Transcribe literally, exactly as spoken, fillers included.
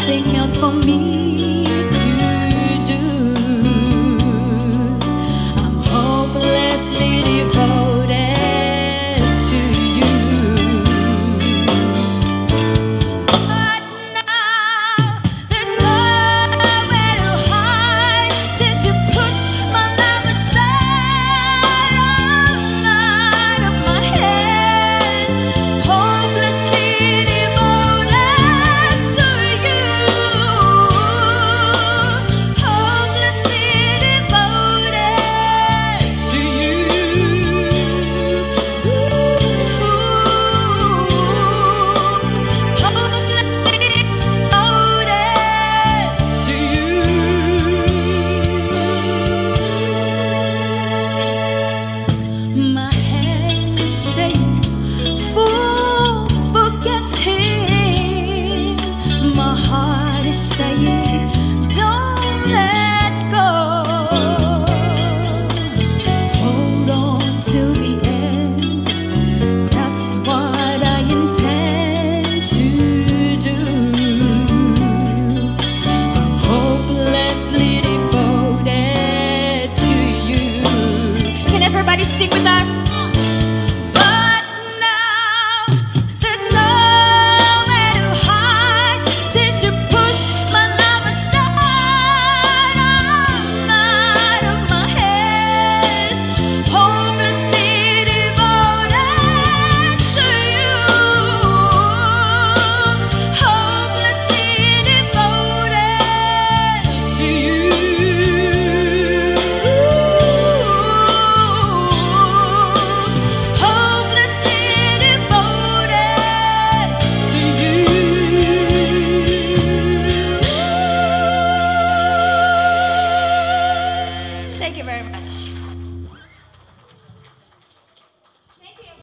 nothing else for me to do. I'm hopelessly devoted to you. But now there's nowhere to hide since you pushed my love aside. All out of my head, hopelessly devoted to you. Hopelessly devoted to you. Hopelessly devoted to you. My hand is saying, for forgetting. My heart is saying, don't let go. Hold on till the end. That's what I intend to do. I'm hopelessly devoted to you. Can everybody sing with us? But now there's nowhere to hide since you pushed my love aside. All out of my head, hopelessly devoted to you. Hopelessly devoted to you. Hopelessly devoted to you. Thank you very much.